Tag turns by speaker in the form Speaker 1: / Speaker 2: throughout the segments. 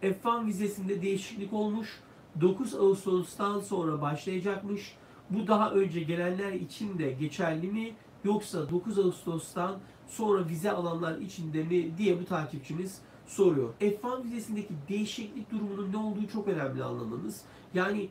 Speaker 1: F1 vizesinde değişiklik olmuş. 9 Ağustos'tan sonra başlayacakmış. Bu daha önce gelenler için de geçerli mi? Yoksa 9 Ağustos'tan sonra vize alanlar için de mi diye bu takipçimiz soruyor. F1 vizesindeki değişiklik durumunun ne olduğu çok önemli anlamanız. Yani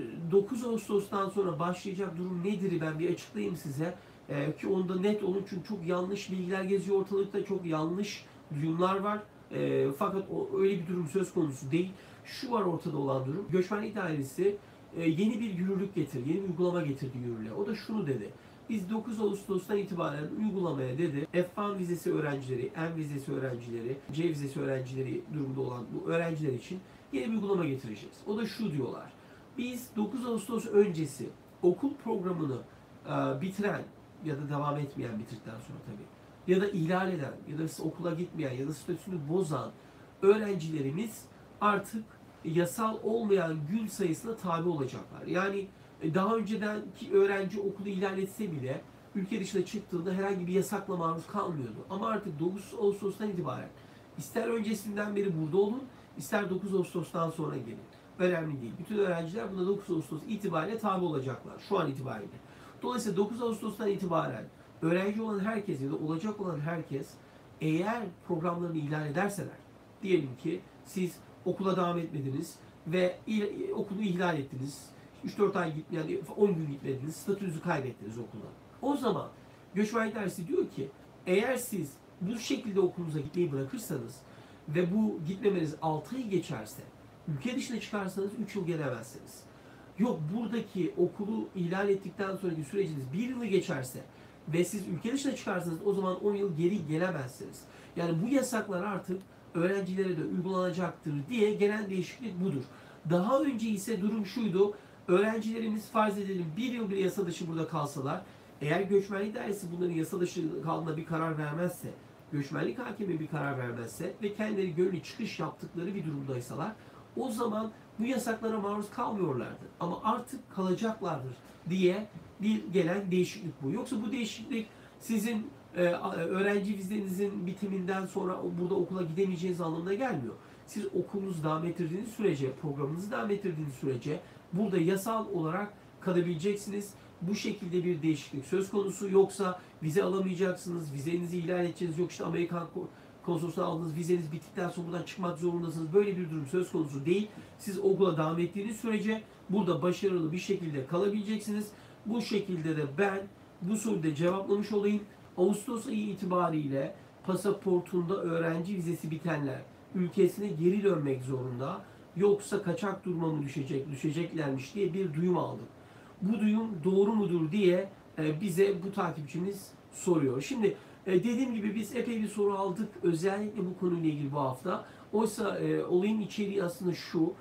Speaker 1: 9 Ağustos'tan sonra başlayacak durum nedir ben bir açıklayayım size. Ki onda net olun çünkü çok yanlış bilgiler geziyor ortalıkta, çok yanlış duyumlar var. Fakat öyle bir durum söz konusu değil. Şu var ortada olan durum. Göçmenlik Dairesi yeni bir yürürlük getirdi, yeni bir uygulama getirdi yürürlüğe. O da şunu dedi. Biz 9 Ağustos'tan itibaren uygulamaya dedi, F1 vizesi öğrencileri, M vizesi öğrencileri, C vizesi öğrencileri durumda olan bu öğrenciler için yeni bir uygulama getireceğiz. O da şu diyorlar. Biz 9 Ağustos öncesi okul programını bitiren ya da devam etmeyen bitirdikten sonra tabii ya da ihlal eden ya da okula gitmeyen ya da statüsünü bozan öğrencilerimiz artık yasal olmayan gün sayısına tabi olacaklar. Yani daha önceden ki öğrenci okulu ihlal etse bile ülke dışına çıktığında herhangi bir yasakla maruz kalmıyordu. Ama artık 9 Ağustos'tan itibaren ister öncesinden beri burada olun, ister 9 Ağustos'tan sonra gelin. Önemli değil. Bütün öğrenciler buna 9 Ağustos itibariyle tabi olacaklar. Şu an itibariyle. Dolayısıyla 9 Ağustos'tan itibaren öğrenci olan herkes ya da olacak olan herkes eğer programlarını ihlal ederseler, diyelim ki siz okula devam etmediniz ve okulu ihlal ettiniz, 3-4 ay gitmeyen, 10 gün gitmediniz, statünüzü kaybettiniz okulda. O zaman Göçmenlik Dairesi diyor ki eğer siz bu şekilde okulunuza gitmeyi bırakırsanız ve bu gitmemeniz 6 ay geçerse, ülke dışına çıkarsanız 3 yıl gelemezsiniz. Yok buradaki okulu ihlal ettikten sonraki süreciniz 1 yılı geçerse ve siz ülke dışına çıkarsanız o zaman 10 yıl geri gelemezsiniz. Yani bu yasaklar artık öğrencilere de uygulanacaktır diye gelen değişiklik budur. Daha önce ise durum şuydu. Öğrencilerimiz farz edelim 1 yıl bile yasa dışı burada kalsalar, eğer Göçmenlik Dairesi bunların yasa dışı kaldığına bir karar vermezse, göçmenlik hakimi bir karar vermezse ve kendileri gönüllü çıkış yaptıkları bir durumdaysalar o zaman bu yasaklara maruz kalmıyorlardı. Ama artık kalacaklardır diye bir gelen değişiklik bu. Yoksa bu değişiklik sizin öğrenci vizenizin bitiminden sonra burada okula gidemeyeceğiniz anlamına gelmiyor. Siz okulunuzu devam ettirdiğiniz sürece, programınızı devam ettirdiğiniz sürece burada yasal olarak kalabileceksiniz. Bu şekilde bir değişiklik söz konusu. Yoksa vize alamayacaksınız, vizenizi ihlal edeceğiniz yok işte Amerikan konsolosluğuna aldığınız vizeniz bittikten sonra buradan çıkmak zorundasınız. Böyle bir durum söz konusu değil. Siz okula devam ettiğiniz sürece burada başarılı bir şekilde kalabileceksiniz. Bu şekilde de ben bu soruyu da cevaplamış olayım. Ağustos ayı itibariyle pasaportunda öğrenci vizesi bitenler ülkesine geri dönmek zorunda. Yoksa kaçak duruma mı düşeceklermiş diye bir duyum aldım. Bu duyum doğru mudur diye bize bu takipçimiz soruyor. Şimdi dediğim gibi biz epey bir soru aldık özellikle bu konuyla ilgili bu hafta. Oysa olayın içeriği aslında şu.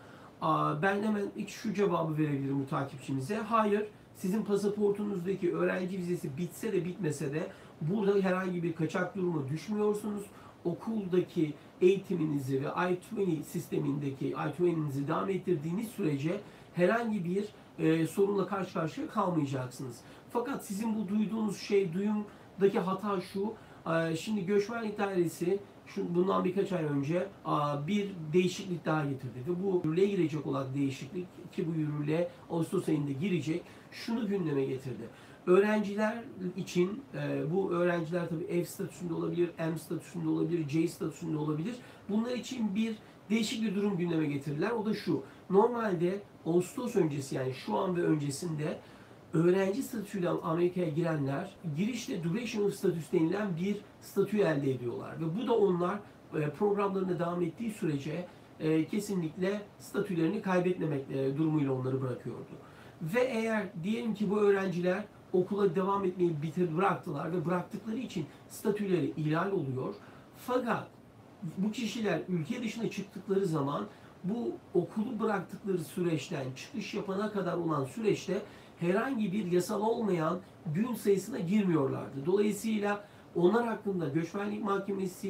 Speaker 1: Ben hemen ilk şu cevabı verebilirim bu takipçimize. Hayır, sizin pasaportunuzdaki öğrenci vizesi bitse de bitmese de burada herhangi bir kaçak duruma düşmüyorsunuz. Okuldaki eğitiminizi ve I-20 sistemindeki I-20'nizi devam ettirdiğiniz sürece herhangi bir sorunla karşı karşıya kalmayacaksınız. Fakat sizin bu duyduğunuz duyumdaki hata şu. Şimdi Göçmenlik Dairesi bundan birkaç ay önce bir değişiklik daha getirdi. Ve bu yürürlüğe girecek olan değişiklik ki bu yürürlüğe Ağustos ayında girecek, şunu gündeme getirdi. Öğrenciler için, bu öğrenciler tabii F statüsünde olabilir, M statüsünde olabilir, C statüsünde olabilir. Bunlar için bir değişik bir durum gündeme getirdiler. O da şu. Normalde Ağustos öncesi yani şu an ve öncesinde öğrenci statüsüyle Amerika'ya girenler girişte duration of status denilen bir statü elde ediyorlar. Ve bu da onlar programlarına devam ettiği sürece kesinlikle statülerini kaybetmemek durumuyla onları bırakıyordu. Ve eğer diyelim ki bu öğrenciler okula devam etmeyi bıraktılar ve bıraktıkları için statüleri ihlal oluyor. Fakat bu kişiler ülke dışına çıktıkları zaman bu okulu bıraktıkları süreçten çıkış yapana kadar olan süreçte herhangi bir yasal olmayan gün sayısına girmiyorlardı. Dolayısıyla onlar hakkında göçmenlik mahkemesi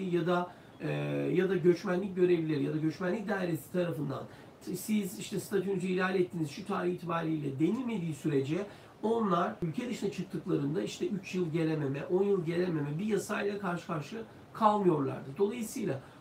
Speaker 1: ya da göçmenlik görevlileri ya da göçmenlik dairesi tarafından siz işte statünüzü ihlal ettiniz şu tarih itibariyle denilmediği sürece onlar ülke dışına çıktıklarında işte 3 yıl gelememe, 10 yıl gelememe bir yasayla karşı karşıya kalmıyorlardı. Dolayısıyla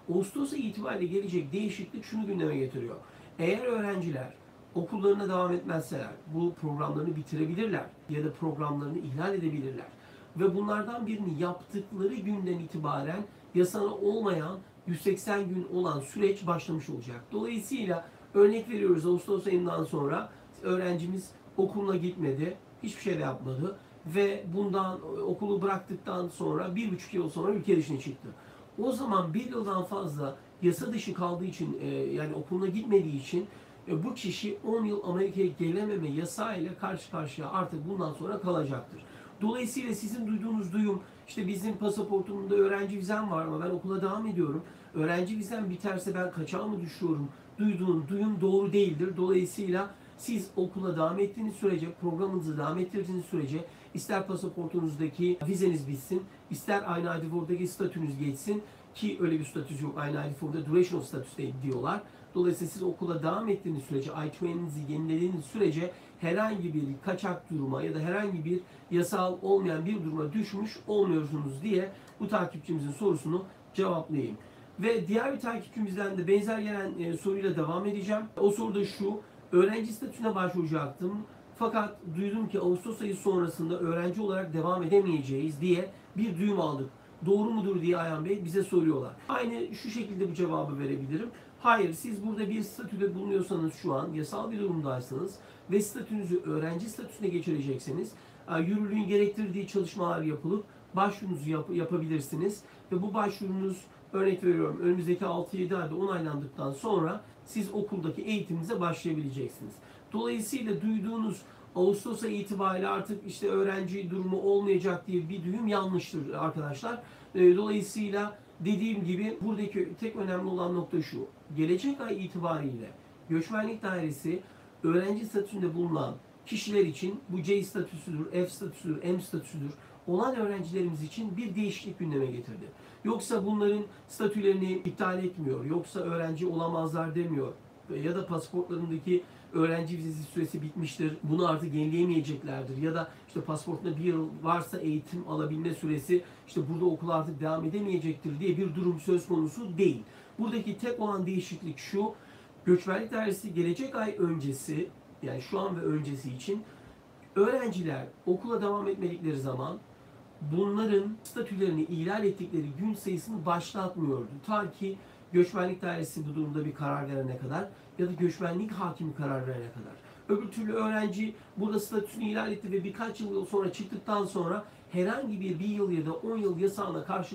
Speaker 1: Ağustos ayı itibariyle gelecek değişiklik şunu gündeme getiriyor. Eğer öğrenciler okullarına devam etmezseler bu programlarını bitirebilirler ya da programlarını ihlal edebilirler. Ve bunlardan birini yaptıkları günden itibaren yasal olmayan 180 gün olan süreç başlamış olacak. Dolayısıyla örnek veriyoruz, Ağustos ayından sonra öğrencimiz okuluna gitmedi, hiçbir şey de yapmadı ve bundan okulu bıraktıktan sonra 1,5 yıl sonra ülke dışına çıktı. O zaman 1 yıldan fazla yasa dışı kaldığı için yani okuluna gitmediği için bu kişi 10 yıl Amerika'ya gelememe yasağıyla karşı karşıya artık bundan sonra kalacaktır. Dolayısıyla sizin duyduğunuz duyum, işte bizim pasaportumda öğrenci vizem var ama ben okula devam ediyorum, öğrenci vizem biterse ben kaçağa mı düşüyorum, duyduğun duyum doğru değildir. Dolayısıyla siz okula devam ettiğiniz sürece, programınızı devam ettirdiğiniz sürece ister pasaportunuzdaki vizeniz bitsin, ister aynı ID4'daki statünüz geçsin ki öyle bir statüs yok. Aynı ID4'da durational statüste diyorlar. Dolayısıyla siz okula devam ettiğiniz sürece, I-20'nizi yenilediğiniz sürece herhangi bir kaçak duruma ya da herhangi bir yasal olmayan bir duruma düşmüş olmuyorsunuz diye bu takipçimizin sorusunu cevaplayayım. Ve diğer bir takipçimizden de benzer gelen soruyla devam edeceğim. O soru da şu: öğrenci statüsüne başvuracaktım. Fakat duydum ki Ağustos ayı sonrasında öğrenci olarak devam edemeyeceğiz diye bir duyum aldık. Doğru mudur diye Ayhan Bey bize soruyorlar. Aynı şu şekilde bu cevabı verebilirim. Hayır, siz burada bir statüde bulunuyorsanız, şu an yasal bir durumdaysanız ve statünüzü öğrenci statüsüne geçirecekseniz yürürlüğün gerektirdiği çalışmalar yapılıp başvurunuzu yapabilirsiniz. Ve bu başvurunuz, örnek veriyorum, önümüzdeki 6-7 ayda onaylandıktan sonra siz okuldaki eğitiminize başlayabileceksiniz. Dolayısıyla duyduğunuz Ağustos ayı itibariyle artık işte öğrenci durumu olmayacak diye bir duyum yanlıştır arkadaşlar. Dolayısıyla dediğim gibi buradaki tek önemli olan nokta şu: gelecek ay itibariyle Göçmenlik Dairesi öğrenci statüsünde bulunan kişiler için bu C statüsüdür, F statüsüdür, M statüsüdür olan öğrencilerimiz için bir değişiklik gündeme getirdi. Yoksa bunların statülerini iptal etmiyor, yoksa öğrenci olamazlar demiyor ya da pasaportlarındaki öğrenci vizesi süresi bitmiştir, bunu artık yenileyemeyeceklerdir ya da işte pasaportunda 1 yıl varsa eğitim alabilme süresi işte burada okula artık devam edemeyecektir diye bir durum söz konusu değil. Buradaki tek olan değişiklik şu: Göçmenlik Dairesi gelecek ay öncesi, yani şu an ve öncesi için öğrenciler okula devam etmedikleri zaman bunların statülerini ihlal ettikleri gün sayısını başlatmıyordu. Ta ki Göçmenlik Dairesi bu durumda bir karar verene kadar ya da göçmenlik hakimi karar verene kadar. Öbür türlü öğrenci burada statüsünü ihlal etti ve birkaç yıl sonra çıktıktan sonra herhangi bir yıl ya da 10 yıl yasağına karşı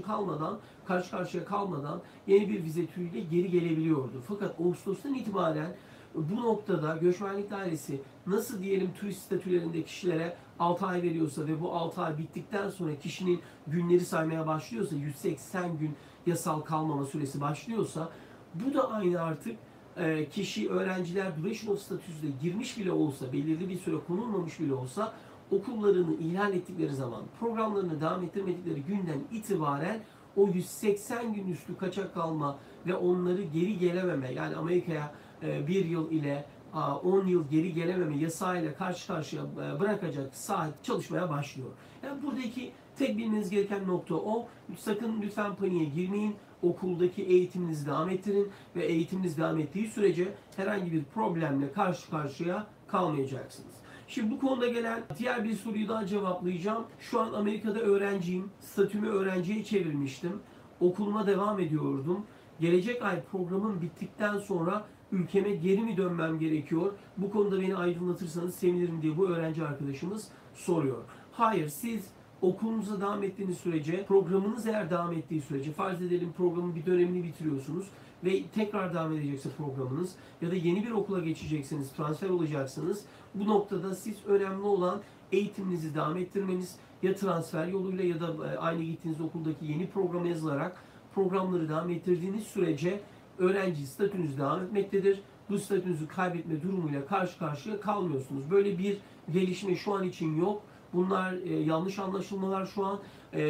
Speaker 1: karşıya kalmadan yeni bir vize türüyle geri gelebiliyordu. Fakat Ağustos'tan itibaren bu noktada Göçmenlik Dairesi nasıl diyelim turist statülerinde kişilere 6 ay veriyorsa ve bu 6 ay bittikten sonra kişinin günleri saymaya başlıyorsa, 180 gün yasal kalmama süresi başlıyorsa, bu da aynı artık kişi, öğrenciler durational statüsüne girmiş bile olsa, belirli bir süre konulmamış bile olsa okullarını ihlal ettikleri zaman, programlarını devam ettirmedikleri günden itibaren o 180 gün üstü kaçak kalma ve onları geri gelememe, yani Amerika'ya 1 yıl ile 10 yıl geri gelememe yasayla karşı karşıya bırakacak saat çalışmaya başlıyor. Yani buradaki tek bilmeniz gereken nokta o. Sakın lütfen paniğe girmeyin. Okuldaki eğitiminizi devam ettirin ve eğitiminiz devam ettiği sürece herhangi bir problemle karşı karşıya kalmayacaksınız. Şimdi bu konuda gelen diğer bir soruyu daha cevaplayacağım. Şu an Amerika'da öğrenciyim. Statümü öğrenciye çevirmiştim. Okuluma devam ediyordum. Gelecek ay programım bittikten sonra ülkeme geri mi dönmem gerekiyor? Bu konuda beni aydınlatırsanız sevinirim diye bu öğrenci arkadaşımız soruyor. Hayır, siz okulunuza devam ettiğiniz sürece, programınız eğer devam ettiği sürece, farz edelim programın bir dönemini bitiriyorsunuz ve tekrar devam edecekse programınız ya da yeni bir okula geçeceksiniz, transfer olacaksınız. Bu noktada siz önemli olan eğitiminizi devam ettirmeniz, ya transfer yoluyla ya da aynı gittiğiniz okuldaki yeni programa yazılarak programları devam ettirdiğiniz sürece öğrenci statünüz devam etmektedir. Bu statünüzü kaybetme durumuyla karşı karşıya kalmıyorsunuz. Böyle bir gelişme şu an için yok. Bunlar yanlış anlaşılmalar şu an.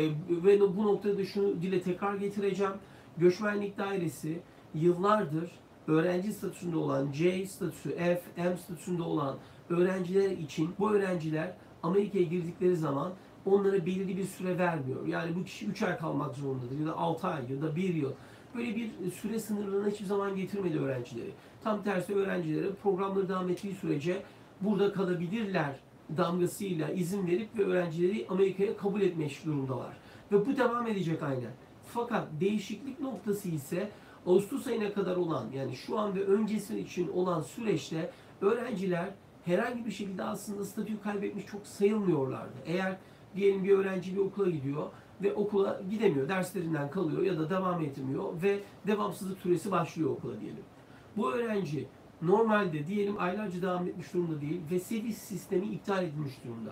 Speaker 1: Ve bu noktada da şunu dile tekrar getireceğim. Göçmenlik Dairesi yıllardır öğrenci statüsünde olan C statüsü, F, M statüsünde olan öğrenciler için, bu öğrenciler Amerika'ya girdikleri zaman onlara belirli bir süre vermiyor. Yani bu kişi 3 ay kalmak zorundadır ya da 6 ay ya da 1 yıl. böyle bir süre sınırlarına hiçbir zaman getirmedi öğrencileri. Tam tersi öğrencilere programları devam ettiği sürece burada kalabilirler damgasıyla izin verip ve öğrencileri Amerika'ya kabul etmiş durumdalar. Ve bu devam edecek aynen. Fakat değişiklik noktası ise Ağustos ayına kadar olan, yani şu an ve öncesi için olan süreçte öğrenciler herhangi bir şekilde aslında statü kaybetmiş çok sayılmıyorlardı. Eğer diyelim bir öğrenci bir okula gidiyor ve okula gidemiyor, derslerinden kalıyor ya da devam etmiyor ve devamsızlık süresi başlıyor okula diyelim. Bu öğrenci normalde diyelim aylarca devam etmiş durumda değil ve seviye sistemi iptal edilmiş durumda.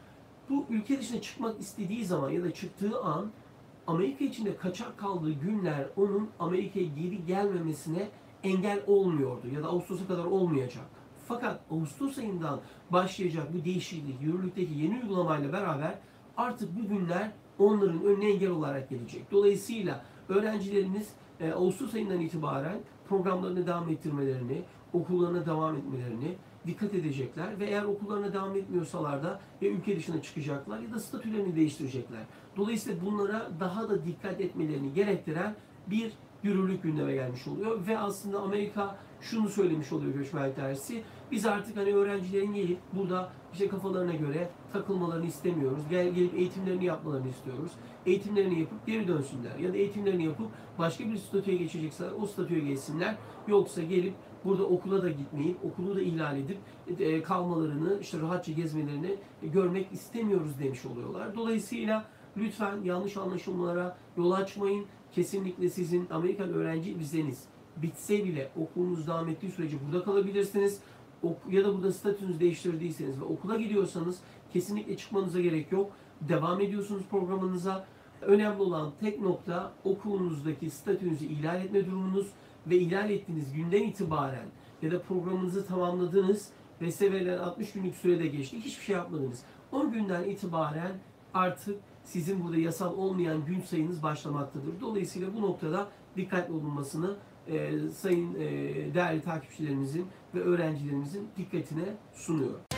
Speaker 1: Bu ülke dışına çıkmak istediği zaman ya da çıktığı an Amerika içinde kaçak kaldığı günler onun Amerika'ya geri gelmemesine engel olmuyordu ya da Ağustos'a kadar olmayacak. Fakat Ağustos ayından başlayacak bu değişiklik, yürürlükteki yeni uygulamayla beraber artık bu günler onların önüne engel olarak gelecek. Dolayısıyla öğrencilerimiz Ağustos ayından itibaren programlarını devam ettirmelerini, okullarına devam etmelerini dikkat edecekler ve eğer okullarına devam etmiyorsalar da ya ülke dışına çıkacaklar ya da statülerini değiştirecekler. Dolayısıyla bunlara daha da dikkat etmelerini gerektiren bir yürürlük gündeme gelmiş oluyor ve aslında Amerika şunu söylemiş oluyor göçmenlik dairesi. Biz artık hani öğrencilerin gelip burada işte kafalarına göre takılmalarını istemiyoruz. Gelip eğitimlerini yapmalarını istiyoruz. Eğitimlerini yapıp geri dönsünler. Ya da eğitimlerini yapıp başka bir statüye geçecekler, o statüye geçsinler. Yoksa gelip burada okula da gitmeyip, okulu da ihlal edip kalmalarını, işte rahatça gezmelerini görmek istemiyoruz demiş oluyorlar. Dolayısıyla lütfen yanlış anlaşılmalara yol açmayın. Kesinlikle sizin Amerikan öğrenci vizeniz bitse bile okulunuz devam ettiği sürece burada kalabilirsiniz. Ya da burada statünüzü değiştirdiyseniz ve okula gidiyorsanız kesinlikle çıkmanıza gerek yok. Devam ediyorsunuz programınıza. Önemli olan tek nokta okulunuzdaki statünüzü ihlal etme durumunuz ve ihlal ettiğiniz günden itibaren ya da programınızı tamamladınız ve size verilen 60 günlük sürede geçti. Hiçbir şey yapmadınız. 10 günden itibaren artık sizin burada yasal olmayan gün sayınız başlamaktadır. Dolayısıyla bu noktada dikkatli olunmasını sayın değerli takipçilerimizin ve öğrencilerimizin dikkatine sunuyorum.